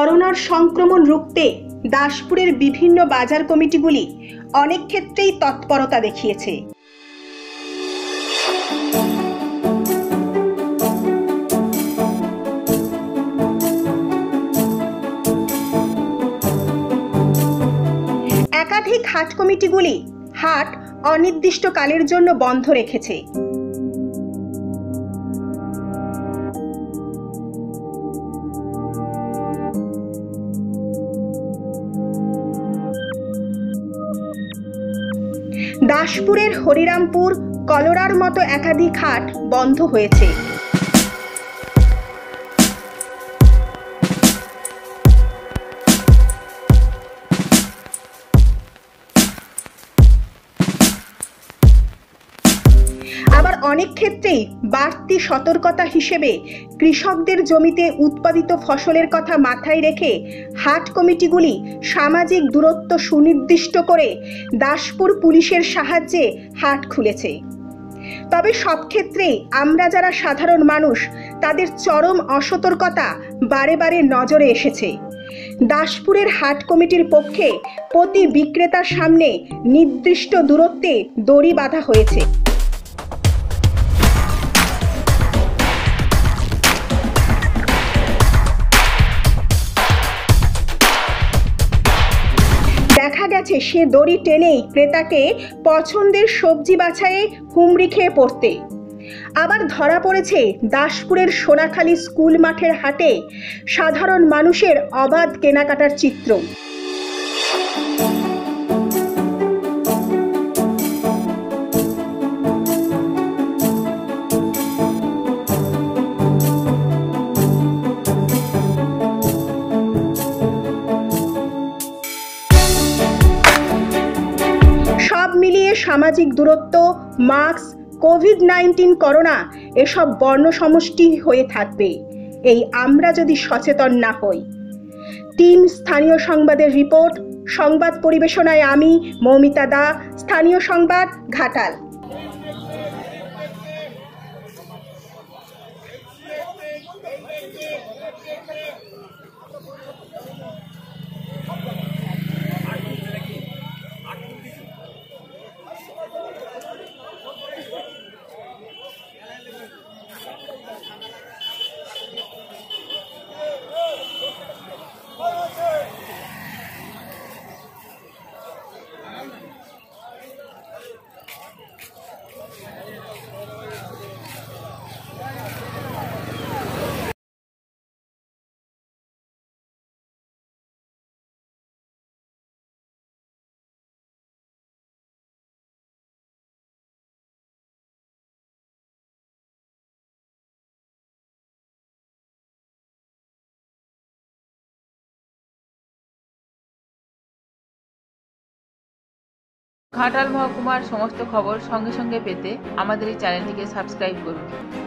করোনার সংক্রমণ রুখতে দাসপুরের বিভিন্ন বাজার কমিটিগুলি অনেক ক্ষেত্রেই তৎপরতা দেখিয়েছে। একাধিক হাট কমিটিগুলি হাট অনির্দিষ্টকালের জন্য বন্ধ রেখেছে। দাসপুরের হরিরামপুর, কলোরার মতো একাধিক হাট বন্ধ হয়েছে। আবার অনেক ক্ষেত্রেই বাড়তি সতর্কতা হিসেবে কৃষকদের জমিতে উৎপাদিত ফসলের কথা মাথায় রেখে হাট কমিটিগুলি সামাজিক দূরত্ব সুনির্দিষ্ট করে দাসপুর পুলিশের সাহায্যে হাট খুলেছে। তবে সব ক্ষেত্রেই আমরা যারা সাধারণ মানুষ তাদের চরম অসতর্কতা বারে বারে নজরে এসেছে। দাসপুরের হাট কমিটির পক্ষে প্রতি বিক্রেতার সামনে নির্দিষ্ট দূরত্বে দড়ি বাঁধা হয়েছে। দেখা গেছে সে দড়ি টেনেই ক্রেতাকে পছন্দের সবজি বাছাইয়ে হুমড়ি খেয়ে পড়তে। আবার ধরা পড়েছে দাসপুরের সোনাখালী স্কুল মাঠের হাটে সাধারণ মানুষের অবাধ কেনাকাটার চিত্র। মিলিয়ে সামাজিক দূরত্ব, মাস্ক, কোভিড-19 করোনা এসব বর্ণ সমষ্টি হয়ে থাকবে এই আমরা যদি সচেতন না হই। টিম স্থানীয় সংবাদের রিপোর্ট, সংবাদ পরিবেশনায় আমি মৌমিতা দা, স্থানীয় সংবাদ, ঘাটাল। ঘাটাল মহকুমার সমস্ত খবর সঙ্গে সঙ্গে পেতে আমাদের এই চ্যানেলটিকে সাবস্ক্রাইব করুন।